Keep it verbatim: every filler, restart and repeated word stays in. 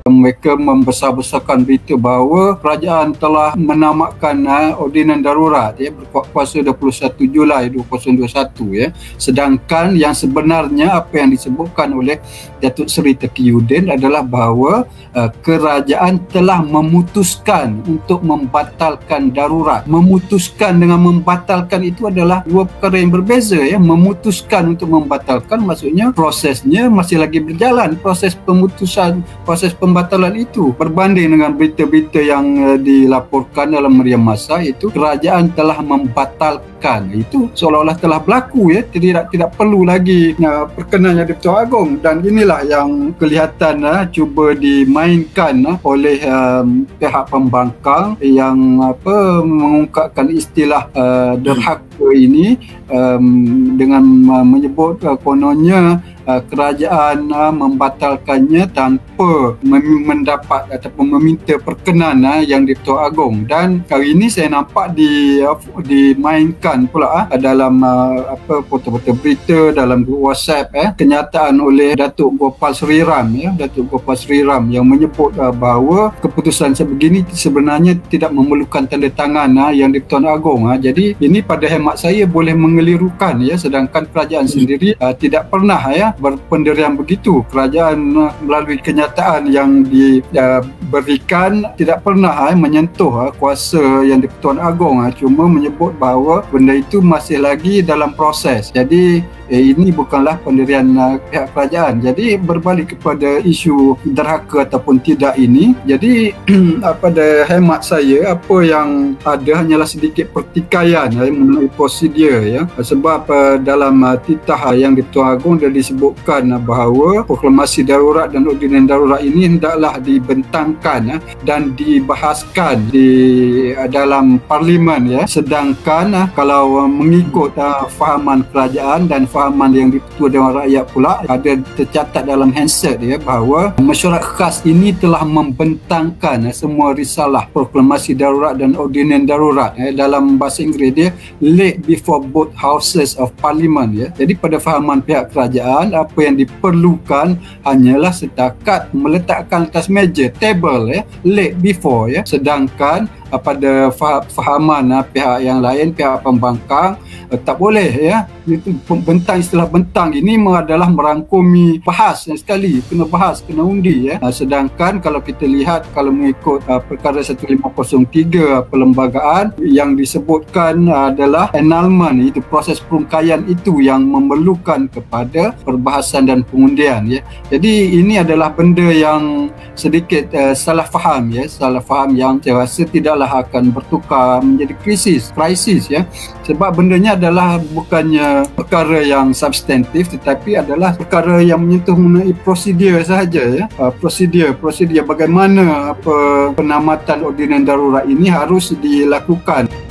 mereka membesar-besarkan berita bahawa kerajaan telah menamakan uh, ordinan darurat ya, berkuasa dua puluh satu Julai dua ribu dua puluh satu ya. Sedangkan yang sebenarnya apa yang disebutkan oleh Datuk Seri Taqiyuddin adalah bahawa uh, kerajaan telah memutuskan untuk membatalkan darurat. Memutuskan dengan membatalkan itu adalah dua perkara yang berbeza ya. Memutuskan untuk membatalkan maksudnya prosesnya masih lagi berjalan, proses pemutusan, proses pembatalan itu berbanding dengan berita-berita yang uh, dilaporkan dalam meriam masa itu kerajaan telah membatalkan. Itu seolah-olah telah berlaku ya, tidak tidak perlu lagi uh, perkenannya Di-Pertuan Agong, dan inilah yang kelihatan uh, cuba dimainkan uh, oleh um, pihak pembangkang yang apa mengungkapkan istilah uh, derhaka ini um, dengan uh, menyebut uh, kononnya Uh, kerajaan uh, membatalkannya tanpa mem- mendapat ataupun meminta perkenan uh, yang Di-Pertuan Agong. Dan kali ini saya nampak di uh, dimainkan pula uh, dalam uh, apa foto-foto berita dalam grup WhatsApp eh kenyataan oleh Datuk Gopal Sri Ram ya, Datuk Gopal Sri Ram yang menyebut uh, bahawa keputusan sebegini sebenarnya tidak memerlukan tanda tangan uh, yang Di-Pertuan Agong. Uh. Jadi ini pada hemat saya boleh mengelirukan ya, sedangkan kerajaan hmm. sendiri uh, tidak pernah ya berpendirian begitu. Kerajaan uh, melalui kenyataan yang diberikan uh, tidak pernah uh, menyentuh uh, kuasa yang Di-Pertuan Agong, uh, cuma menyebut bahawa benda itu masih lagi dalam proses. Jadi eh, ini bukanlah pendirian uh, pihak kerajaan. Jadi berbalik kepada isu derhaka ataupun tidak ini, jadi pada hemat saya apa yang ada hanyalah sedikit pertikaian uh, mengenai prosedur ya. Sebab uh, dalam uh, titah uh, yang Di-Pertuan Agong dah disebutkan uh, bahawa proklamasi darurat dan ordinan darurat ini hendaklah dibentangkan uh, dan dibahaskan di uh, dalam parlimen ya. Sedangkan uh, kalau uh, mengikut uh, fahaman kerajaan dan fahaman yang Di-Pertua Dewan Rakyat pula, ada tercatat dalam handset ya bahawa mesyuarat khas ini telah membentangkan uh, semua risalah proklamasi darurat dan ordinan darurat eh, dalam bahasa Inggeris dia laid before both houses of parliament ya. Jadi pada fahaman pihak kerajaan apa yang diperlukan hanyalah setakat meletakkan atas meja, table ya, laid before ya. Sedangkan uh, pada fahaman uh, pihak yang lain, pihak pembangkang uh, tak boleh ya. Itu bentang, istilah bentang ini adalah merangkumi bahas sekali, kena bahas, kena undi ya. Uh, sedangkan kalau kita lihat kalau mengikut uh, perkara seribu lima ratus tiga perlembagaan yang disebutkan uh, adalah annulment, itu proses perungkaian itu yang memerlukan kepada perbahasan dan pengundian ya. Jadi ini adalah benda yang sedikit uh, salah faham ya, salah faham yang saya rasa tidaklah akan bertukar menjadi krisis, krisis ya. Sebab bendanya adalah bukannya perkara yang substantif tetapi adalah perkara yang menyentuh mengenai prosedur sahaja ya. Uh, prosedur, prosedur bagaimana apa penamatan ordinan darurat ini harus dilakukan.